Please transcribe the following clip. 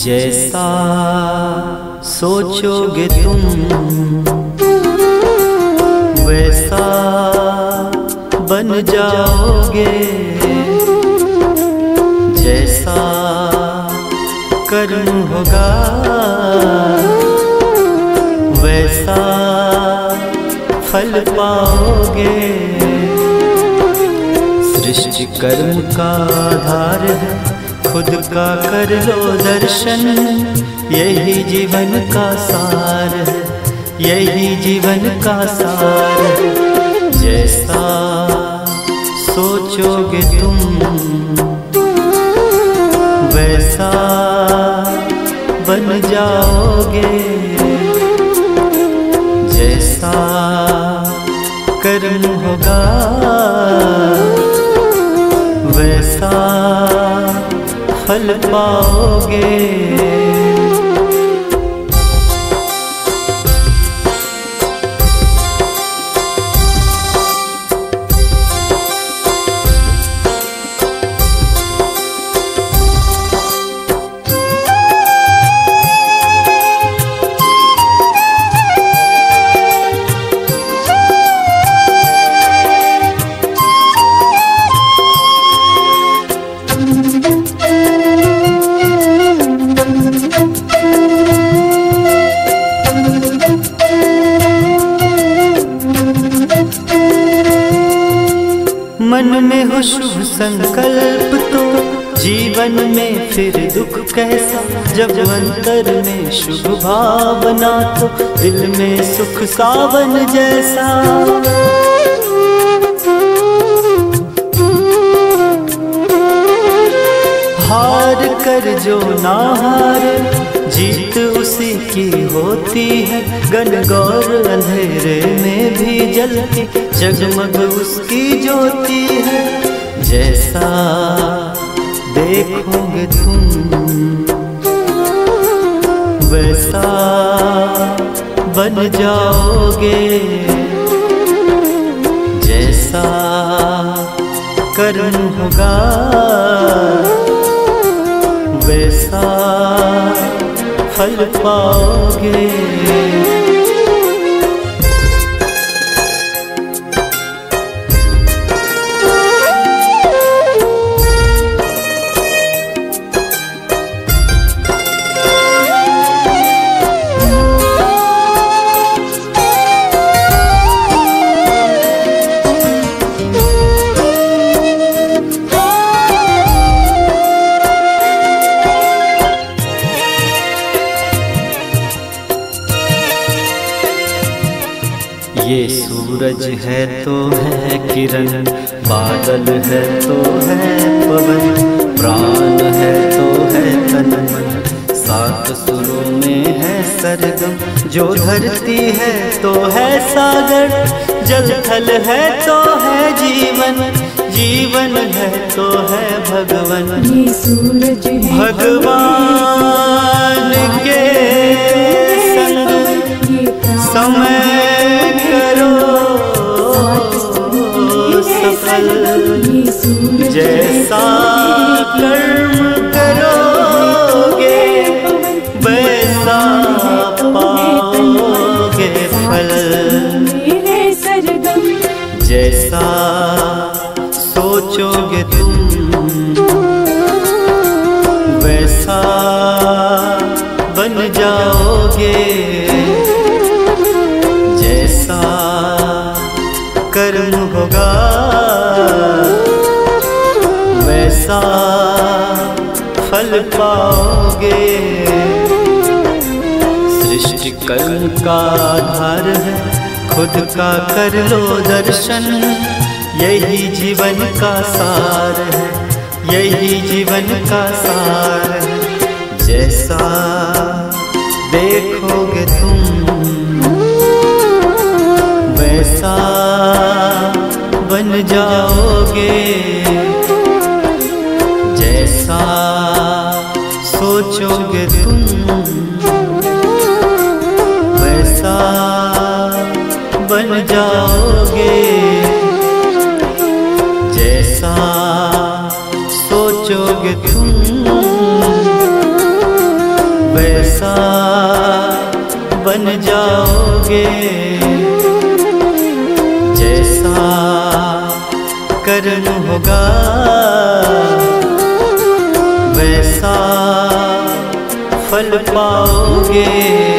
जैसा सोचोगे तुम वैसा बन जाओगे, जैसा कर्म होगा वैसा फल पाओगे। सृष्टि कर्म का आधार है, खुद का कर लो दर्शन, यही जीवन का सार है, यही जीवन का सार है। जैसा सोचोगे तुम वैसा बन जाओगे, जैसा कर्म होगा वैसा फल पाओगे। मन में हो शुभ संकल्प तो जीवन में फिर दुख कैसा, जब अंतर में शुभ भावना तो दिल में सुख सावन जैसा। हार कर जो ना हारे जीत उसी की होती है, गनगौर अंधेरे में भी जलती जगमग उसकी ज्योति है। जैसा देखोगे तुम वैसा बन जाओगे, जैसा कर्म होगा वैसा फल पाओगे। ये सूरज है तो है किरण, बादल है तो है पवन, प्राण है तो है तन मन, सात सुरों में है सरगम। जो धरती है तो है सागर, जल थल है तो है जीवन, जीवन है तो है भगवन। ये सूरज भगवान के संग समय जैसा कर्म करोगे वैसा पाओगे फल। जैसा सोचोगे तुम वैसा बन जाओगे, जैसा कर्म होगा वैसा फल पाओगे। सृष्टि कर्म का आधार है, खुद का कर लो दर्शन, यही जीवन का सार है, यही जीवन का सार है। जैसा देखोगे तुम वैसा बन जाओगे, जैसा सोचोगे तुम वैसा बन जाओगे, जैसा सोचोगे तुम पाओगे। जैसा कर्म होगा वैसा फल पाओगे।